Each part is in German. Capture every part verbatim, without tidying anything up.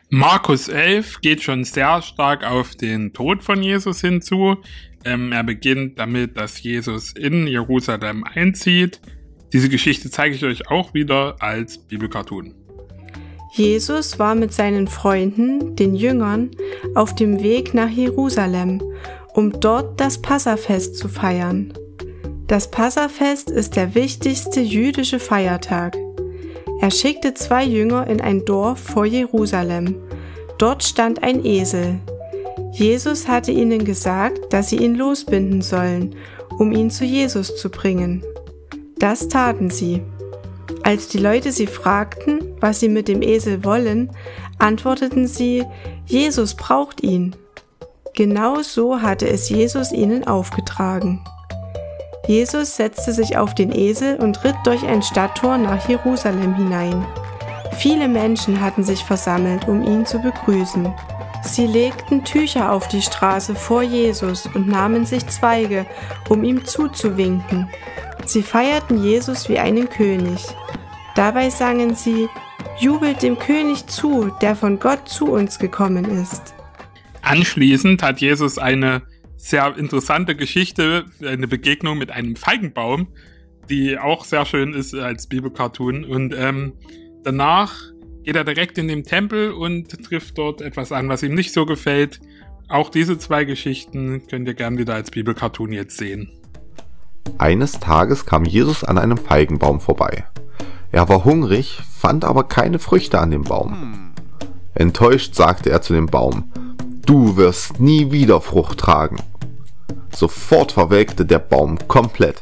Markus elf geht schon sehr stark auf den Tod von Jesus hinzu. Ähm, er beginnt damit, dass Jesus in Jerusalem einzieht. Diese Geschichte zeige ich euch auch wieder als Bibelcartoon. Jesus war mit seinen Freunden, den Jüngern, auf dem Weg nach Jerusalem, um dort das Passafest zu feiern. Das Passafest ist der wichtigste jüdische Feiertag. Er schickte zwei Jünger in ein Dorf vor Jerusalem. Dort stand ein Esel. Jesus hatte ihnen gesagt, dass sie ihn losbinden sollen, um ihn zu Jesus zu bringen. Das taten sie. Als die Leute sie fragten, was sie mit dem Esel wollen, antworteten sie, Jesus braucht ihn. Genau so hatte es Jesus ihnen aufgetragen. Jesus setzte sich auf den Esel und ritt durch ein Stadttor nach Jerusalem hinein. Viele Menschen hatten sich versammelt, um ihn zu begrüßen. Sie legten Tücher auf die Straße vor Jesus und nahmen sich Zweige, um ihm zuzuwinken. Sie feierten Jesus wie einen König. Dabei sangen sie, jubelt dem König zu, der von Gott zu uns gekommen ist. Anschließend hat Jesus eine sehr interessante Geschichte, eine Begegnung mit einem Feigenbaum, die auch sehr schön ist als Bibelcartoon. Und ähm, danach geht er direkt in den Tempel und trifft dort etwas an, was ihm nicht so gefällt. Auch diese zwei Geschichten könnt ihr gern wieder als Bibelcartoon jetzt sehen. Eines Tages kam Jesus an einem Feigenbaum vorbei. Er war hungrig, fand aber keine Früchte an dem Baum. Enttäuscht sagte er zu dem Baum, du wirst nie wieder Frucht tragen. Sofort verwelkte der Baum komplett.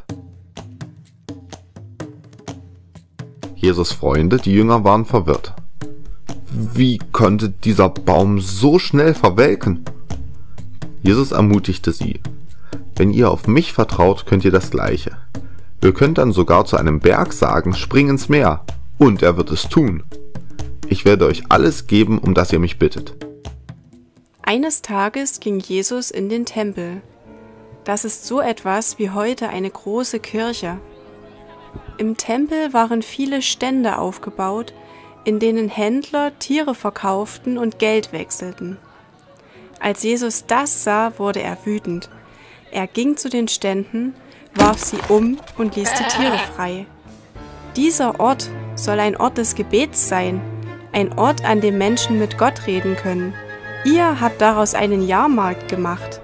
Jesus' Freunde, die Jünger, waren verwirrt. Wie konnte dieser Baum so schnell verwelken? Jesus ermutigte sie. Wenn ihr auf mich vertraut, könnt ihr das Gleiche. Ihr könnt dann sogar zu einem Berg sagen, spring ins Meer, und er wird es tun. Ich werde euch alles geben, um das ihr mich bittet. Eines Tages ging Jesus in den Tempel. Das ist so etwas wie heute eine große Kirche. Im Tempel waren viele Stände aufgebaut, in denen Händler Tiere verkauften und Geld wechselten. Als Jesus das sah, wurde er wütend. Er ging zu den Ständen, warf sie um und ließ die Tiere frei. Dieser Ort soll ein Ort des Gebets sein, ein Ort, an dem Menschen mit Gott reden können. Ihr habt daraus einen Jahrmarkt gemacht.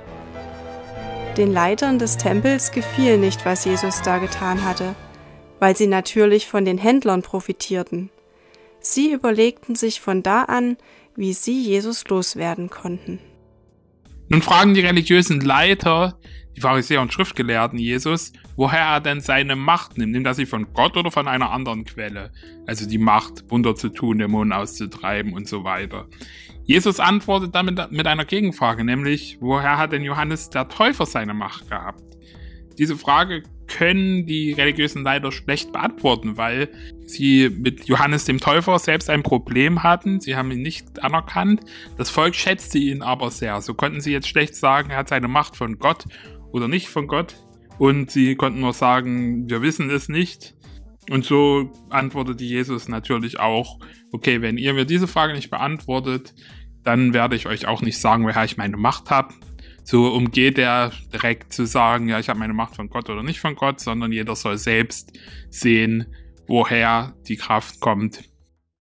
Den Leitern des Tempels gefiel nicht, was Jesus da getan hatte, weil sie natürlich von den Händlern profitierten. Sie überlegten sich von da an, wie sie Jesus loswerden konnten. Nun fragen die religiösen Leiter, die Pharisäer und Schriftgelehrten Jesus, woher er denn seine Macht nimmt. Nimmt er sie von Gott oder von einer anderen Quelle? Also die Macht, Wunder zu tun, Dämonen auszutreiben und so weiter. Jesus antwortet damit mit einer Gegenfrage, nämlich, woher hat denn Johannes der Täufer seine Macht gehabt? Diese Frage können die religiösen Leiter schlecht beantworten, weil sie mit Johannes dem Täufer selbst ein Problem hatten. Sie haben ihn nicht anerkannt. Das Volk schätzte ihn aber sehr. So konnten sie jetzt schlecht sagen, er hat seine Macht von Gott oder nicht von Gott. Und sie konnten nur sagen, wir wissen es nicht. Und so antwortete Jesus natürlich auch, okay, wenn ihr mir diese Frage nicht beantwortet, dann werde ich euch auch nicht sagen, woher ich meine Macht habe. So umgeht er direkt zu sagen, ja, ich habe meine Macht von Gott oder nicht von Gott, sondern jeder soll selbst sehen, woher die Kraft kommt,